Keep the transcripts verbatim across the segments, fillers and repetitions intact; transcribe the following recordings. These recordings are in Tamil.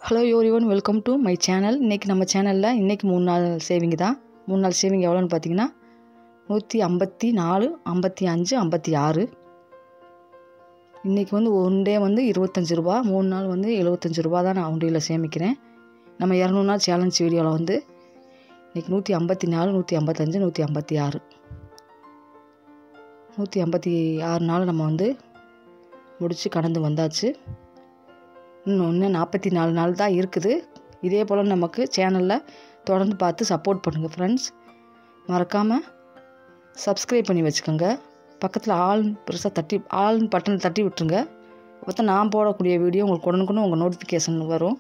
Hello everyone, welcome to my channel. இன்றைக்கி நம்ம சேனலில் இன்றைக்கி மூணு நாள் சேவிங் தான். மூணு நாள் சேவிங் எவ்வளோன்னு பார்த்தீங்கன்னா நூற்றி ஐம்பத்தி நாலு ஐம்பத்தி அஞ்சு ஐம்பத்தி ஆறு. இன்றைக்கி வந்து ஒன் டே வந்து இருபத்தஞ்சி ரூபா, மூணு நாள் வந்து எழுபத்தஞ்சி ரூபா தான் நான் உண்டியில் சேமிக்கிறேன். நம்ம இரநூறு நாள் சேலஞ்ச் வீடியோவில் வந்து இன்றைக்கி நூற்றி ஐம்பத்தி நாலு நூற்றி ஐம்பத்தஞ்சு நூற்றி ஐம்பத்தி ஆறு நூற்றி ஐம்பத்தி ஆறு நாள் நம்ம வந்து முடித்து கடந்து வந்தாச்சு. இன்னும் இன்னும் நாற்பத்தி நாலு நாள் தான் இருக்குது. இதே போல் நமக்கு சேனலில் தொடர்ந்து பார்த்து சப்போர்ட் பண்ணுங்கள் ஃப்ரெண்ட்ஸ். மறக்காமல் சப்ஸ்கிரைப் பண்ணி வச்சுக்கோங்க. பக்கத்தில் ஆல் பெருசாக தட்டி ஆல் பட்டன் தட்டி விட்டுருங்க. அப்போ தான் நான் போடக்கூடிய வீடியோ உங்களுக்கு உடனுக்குன்னு உங்கள் நோட்டிஃபிகேஷன் வரும்.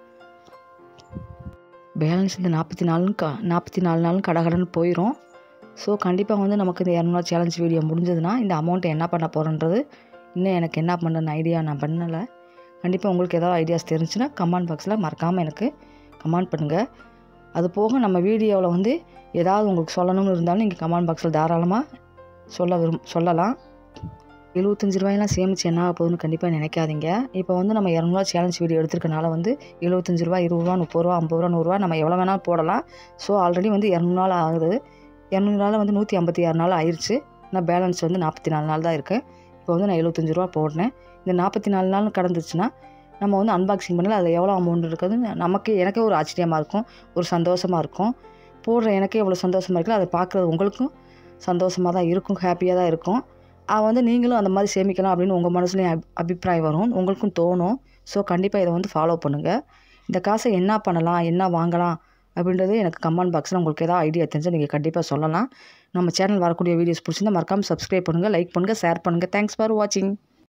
பேலன்ஸ் இந்த நாற்பத்தி நாலு க நாற்பத்தி நாலு நாளும் கடகடன்னு போயிடும். ஸோ கண்டிப்பாக வந்து நமக்கு இந்த இரநூறு நாள் சேலஞ்ச் வீடியோ முடிஞ்சதுன்னா இந்த அமௌண்ட்டை என்ன பண்ண போகிறேன்றது இன்னும் எனக்கு என்ன பண்ணுறேன்னு ஐடியா நான் பண்ணலை. கண்டிப்பாக உங்களுக்கு ஏதாவது ஐடியாஸ் தெரிஞ்சுன்னா கமெண்ட் பாக்ஸில் மறக்காமல் எனக்கு கமெண்ட் பண்ணுங்கள். அது போக நம்ம வீடியோவில் வந்து ஏதாவது உங்களுக்கு சொல்லணும்னு இருந்தாலும் நீங்கள் கமெண்ட் பாக்ஸில் தாராளமாக சொல்ல விரும் சொல்லலாம். எழுபத்தஞ்சி ரூபாயெல்லாம் சேமித்து என்ன ஆக போகுதுன்னு கண்டிப்பாக நினைக்காதீங்க. இப்போ வந்து நம்ம இரநூறுவா சேலஞ்ச் வீடியோ எடுத்துருக்கனால வந்து எழுபத்தஞ்சி ரூபா இருபது ரூபா முப்பது ரூபா ஐம்பது ரூபா நூறுரூவா நம்ம எவ்வளோ வேணாலும் போடலாம். ஸோ ஆல்ரெடி வந்து இரநூறு நாள் ஆகுது. இரநூறு நாள் வந்து நூற்றி ஐம்பத்தி ஆறு நாள் ஆயிடுச்சு. நான் பேலன்ஸ் வந்து நாற்பத்தி நாலு நாள் தான் இருக்குது. இப்போ வந்து நான் எழுபத்தஞ்சி ரூபா போடுறேன். இந்த நாற்பத்தி நாலு நாள் கடந்துச்சுன்னா நம்ம வந்து அன்பாக்சிங் பண்ணல அதில் எவ்வளோ அமௌண்ட் இருக்குது நமக்கு எனக்கே ஒரு ஆச்சரியமாக இருக்கும், ஒரு சந்தோஷமாக இருக்கும். போடுற எனக்கே எவ்வளோ சந்தோஷமாக இருக்குல்ல, அதை பார்க்குறது உங்களுக்கும் சந்தோஷமாக தான் இருக்கும், ஹாப்பியாக தான் இருக்கும். அது வந்து நீங்களும் அந்த மாதிரி சேமிக்கலாம் அப்படின்னு உங்கள் மனசுலேயும் அப் அபிப்பிராயம் வரும், உங்களுக்கும் தோணும். ஸோ கண்டிப்பாக இதை வந்து ஃபாலோ பண்ணுங்கள். இந்த காசை என்ன பண்ணலாம், என்ன வாங்கலாம் அப்படின்றது எனக்கு கமெண்ட் பாக்ஸில் உங்களுக்கு ஏதாவது ஐடியா தெரிஞ்சால் நீங்கள் கண்டிப்பாக சொல்லலாம். நம்ம சேனல் வரக்கூடிய வீடியோஸ் பிடிச்சிருந்தால் மறக்காமல் சப்ஸ்கிரைப் பண்ணுங்கள், லைக் பண்ணுங்கள், ஷேர் பண்ணுங்கள். தேங்க்ஸ் ஃபார் வாட்சிங்.